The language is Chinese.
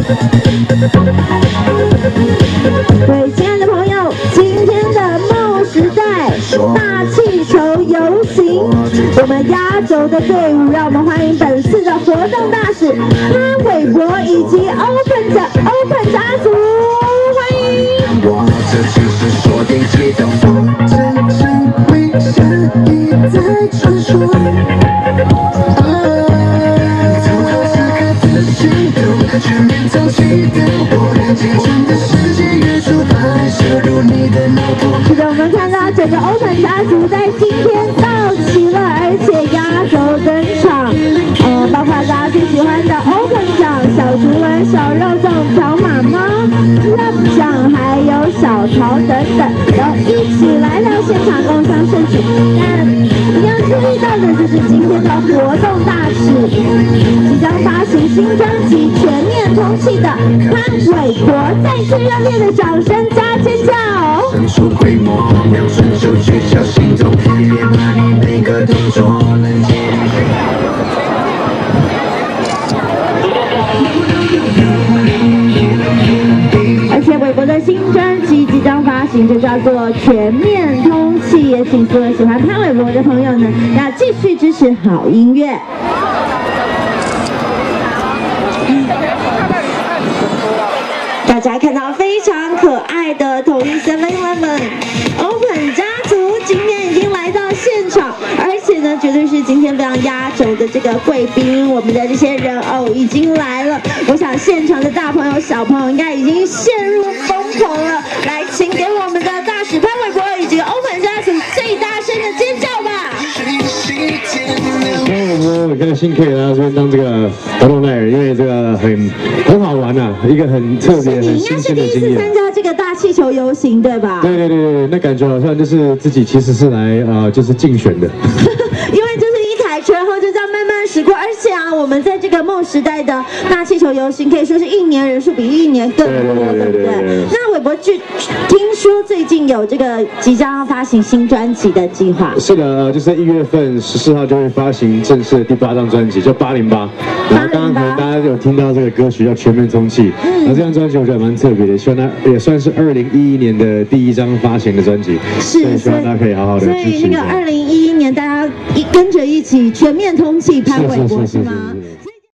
对，亲爱的朋友，今天的梦时代大气球游行，我们压轴的队伍，让我们欢迎本次的活动大使潘玮柏以及 Open 家族，欢迎。 我这只是说定期的风筝成为下一代传说。全面走起的我，青春的世界越出发，射入你的脑波。 是的，我们看到整个 Open 家族在今天到齐了，而且压轴登场。包括大家最喜欢的 Open 奖、小竹轮、小肉粽、条码妈、Love 奖，还有小桃等等，都一起来到现场共襄盛举。但你要注意到的就是今天的活动大使，即将发行新专辑《全面通气》的潘玮柏，再次热烈的掌声加尖叫！ 伸出规模，两双手取消行动，别把你每个动作能接。 而且玮柏的新专辑即将发行，就叫做《全面通气》，也请所有喜欢潘玮柏的朋友呢，要继续支持好音乐。大家看到非常可爱的统一 7-Eleven Open 家族今天已经来到现场，而且呢，绝对是今天非常压轴的这个贵宾，我们的这些人偶已经来了。我想现场的大朋友、小朋友应该已经陷入疯狂了。来，请给我们的大使潘玮柏以及 Open 家族最大声的尖叫吧！ 我很开心可以来到这边当这个活动代言人，因为这个很好玩啊，一个很特别、很新鲜的经验。你应该是第一次参加这个大气球游行，对吧？对，那感觉好像就是自己其实是来就是竞选的。 因为就是一台车，然后就这样慢慢驶过，而且啊，我们在这个梦时代的大气球游行，可以说是一年人数比一年更多，对不对？那玮柏听说最近有这个即将要发行新专辑的计划。是的，就是1月份14号就会发行正式的第8张专辑，叫808。然后刚刚可能大家有听到这个歌曲叫《全面通气》，然后这张专辑我觉得蛮特别的，希望它也算是2011年的第1张发行的专辑，所以希望大家可以好好的支持一下。 所以那个2011年大家跟着一起全面通气潘玮柏是吗？